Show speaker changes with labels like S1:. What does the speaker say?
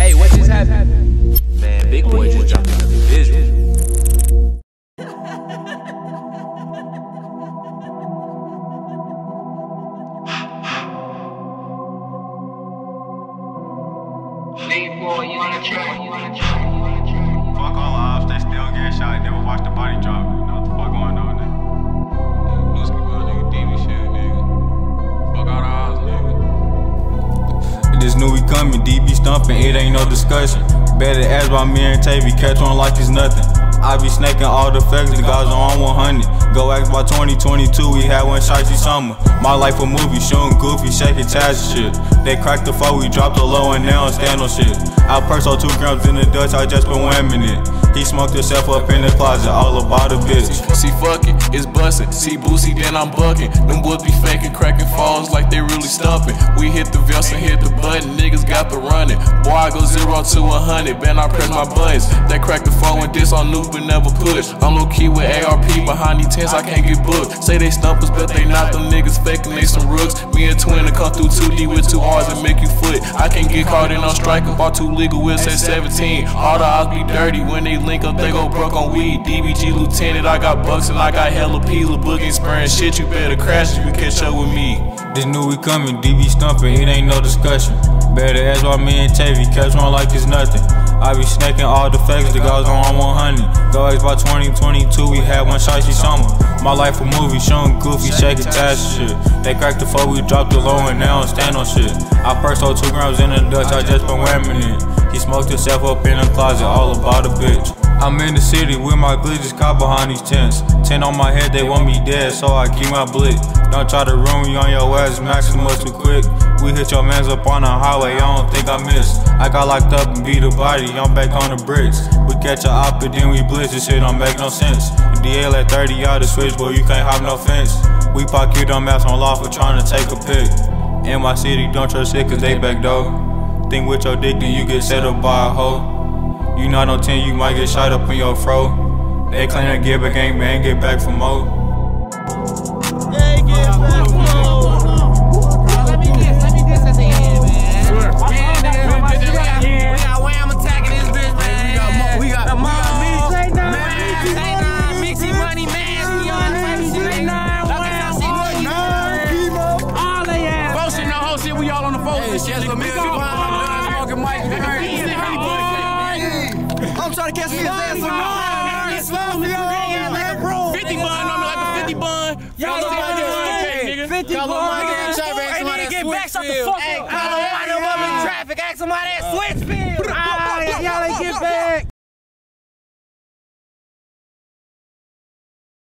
S1: Hey, what just happened? Man, Big Boy just dropped another visual.
S2: Fuck all the ops, they still get shot, never watch the body drop. You know what the fuck going on, nigga? Boogie, nigga, DB shit, nigga. Fuck all the ops, nigga. Just knew we coming, DB stumping, it ain't no discussion. Better ask about me and Tavy, catch on like it's nothing. I be snaking all the facts, the guys on 100. Go ask about 2022, we had one Shiesty summer. My life a movie, shooting goofy, shaking tabs and shit. They cracked the foe, we dropped the low and they don't stand on shit. I purse on 2 grams in the Dutch, I just been whamming it. He smoked himself up in the closet, all about a bitch.
S3: See, fuck it, it's bustin'. See Boosie, then I'm bucking. Them boys be faking, cracking falls like they really stumping. We hit the vest and hit the button, niggas got the running. Boy, I go 0 to 100, then I press my buttons. They crack the phone with this on loop but never push. I'm low key with ARP, behind these tents I can't get booked. Say they stumpers, but they not, them niggas faking, they some rooks. Me and Twin to come through 2D with 2 R's and make you foot. I can't get caught in no striker, bought 2 legal whips at 17. All the odds be dirty, when they link up, they go broke on weed. DBG lieutenant, I got bucks and I got hella peeler. Boogie spraying shit, you better crash if you catch up with me.
S2: Just knew we coming, DB stumping, it ain't no discussion. Better ask about me and Tavy, catch one like it's nothing. I be snaking all the facts, the guys on 100. Go ask about 2022, we had one Shiesty summer. My life a movie, showing goofy, shaking tabs and shit. They cracked the foe, we dropped the low and they don't stand on shit. I purse on 2 grams in the Dutch, I just been whamming it. He smoked himself up in the closet, all about a bitch. I'm in the city with my glitches, caught behind these tents. 10 on my head, they want me dead, so I keep my blick. Don't try to ruin me on your ass, Maximus too quick. We hit your mans up on the highway, I don't think I missed. I got locked up and beat a body, I'm back on the bricks. We catch a op and then we blitz, this shit don't make no sense. DL at 30 out the switch, boy, you can't hop no fence. We pocket on maps on law for trying to take a pic. In my city, don't trust shit cause they back door. Think with your dick, then you get set up by a hoe. You not on 10, you might get shot up in your fro. They claim to get back, ain't man, get back for more.
S4: Hey, get back for more. Let me guess at the end, man. Sure. We got Wham attacking this bitch, man. We got me. Say nine. Mixy Money, man. We on the Say nine. All they ass. Bullshit, no whole shit. We all on the phone. Hey, shit, smoking Mike. I'm trying to catch me his ass on 50 bun on me like a 50 bun. Y'all look like this. 50 bun. Hey, get back, shut the fuck up. Hey, call him out in traffic. Ask somebody at Switchfield. Y'all ain't get back.